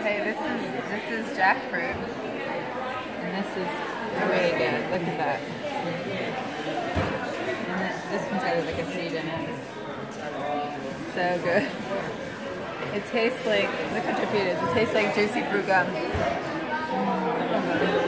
Okay, this is jackfruit, and this is really good. Look at that. And this one's got like a seed in it. So good. It tastes like, look how drippy it is. It tastes like juicy fruit gum.